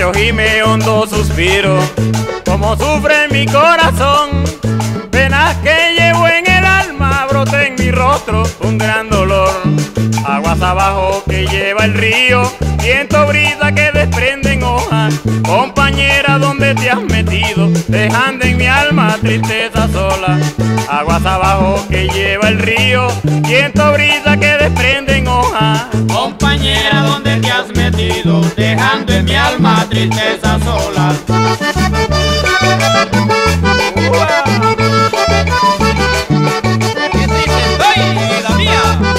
yo gime hondo suspiro, como sufre mi corazón. Penas que llevo en el alma, brota en mi rostro un gran dolor. Aguas abajo que lleva el río, viento, brisa que desprenden hojas. Compañera, ¿dónde te has metido? Dejando en mi alma tristeza sola. Aguas abajo que lleva el río, viento, brisa que desprenden hojas. Compañera, ¿dónde te has metido? Dejando en mi alma tristeza sola. ¡Qué triste estoy, vida mía!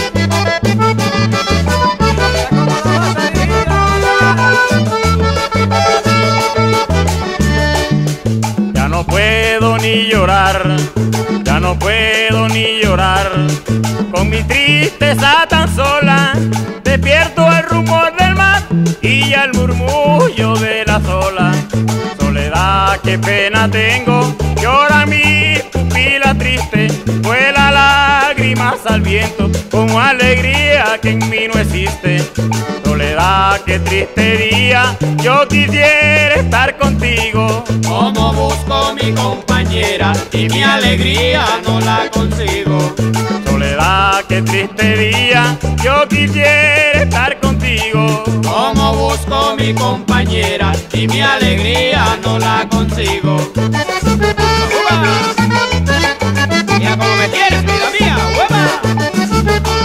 Ya no puedo ni llorar, ya no puedo ni llorar. Con mi tristeza tan sola, despierto el rumor del mar y el murmullo de la ola. Soledad, qué pena tengo, llora mi pupila triste, vuela lágrimas al viento, como alegría que en mí no existe. Soledad, qué triste día, yo quisiera estar contigo. Como busco mi compañera y mi alegría no la consigo. Soledad, qué triste día, yo quisiera estar contigo. Como busco mi compañera y mi alegría no la consigo. Mira cómo me quieres, vida mía, hueva.